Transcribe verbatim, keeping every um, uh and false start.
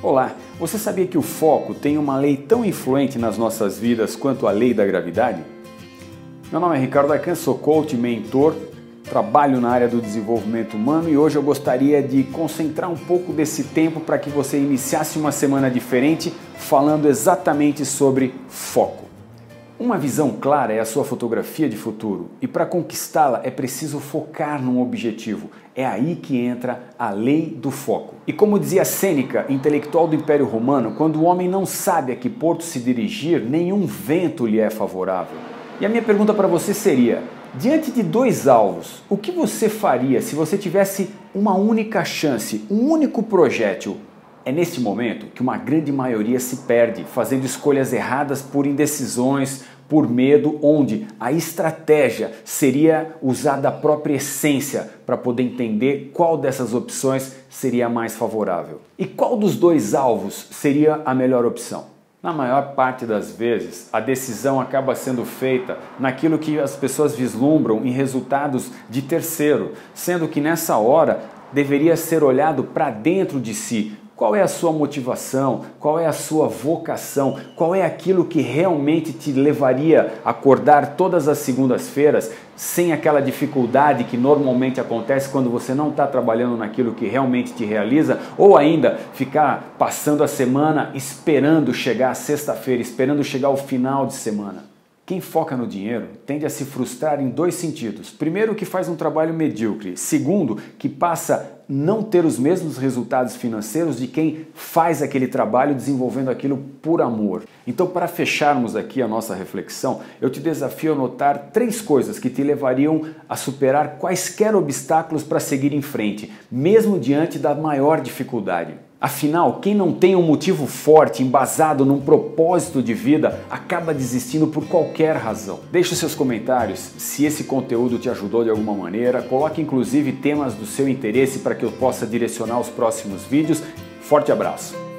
Olá, você sabia que o foco tem uma lei tão influente nas nossas vidas quanto a lei da gravidade? Meu nome é Ricardo Arcan, sou coach, mentor, trabalho na área do desenvolvimento humano e hoje eu gostaria de concentrar um pouco desse tempo para que você iniciasse uma semana diferente falando exatamente sobre foco. Uma visão clara é a sua fotografia de futuro e para conquistá-la é preciso focar num objetivo. É aí que entra a lei do foco. E como dizia Sêneca, intelectual do Império Romano, quando o homem não sabe a que porto se dirigir, nenhum vento lhe é favorável. E a minha pergunta para você seria, diante de dois alvos, o que você faria se você tivesse uma única chance, um único projétil? É neste momento que uma grande maioria se perde, fazendo escolhas erradas por indecisões, por medo, onde a estratégia seria usar da própria essência para poder entender qual dessas opções seria mais favorável. E qual dos dois alvos seria a melhor opção? Na maior parte das vezes, a decisão acaba sendo feita naquilo que as pessoas vislumbram em resultados de terceiro, sendo que nessa hora deveria ser olhado para dentro de si. Qual é a sua motivação? Qual é a sua vocação? Qual é aquilo que realmente te levaria a acordar todas as segundas-feiras sem aquela dificuldade que normalmente acontece quando você não está trabalhando naquilo que realmente te realiza? Ou ainda ficar passando a semana esperando chegar a sexta-feira, esperando chegar o final de semana? Quem foca no dinheiro tende a se frustrar em dois sentidos. Primeiro, que faz um trabalho medíocre. Segundo, que passa a não ter os mesmos resultados financeiros de quem faz aquele trabalho desenvolvendo aquilo por amor. Então, para fecharmos aqui a nossa reflexão, eu te desafio a notar três coisas que te levariam a superar quaisquer obstáculos para seguir em frente, mesmo diante da maior dificuldade. Afinal, quem não tem um motivo forte, embasado num propósito de vida, acaba desistindo por qualquer razão. Deixe os seus comentários se esse conteúdo te ajudou de alguma maneira, coloque inclusive temas do seu interesse para que eu possa direcionar os próximos vídeos. Forte abraço!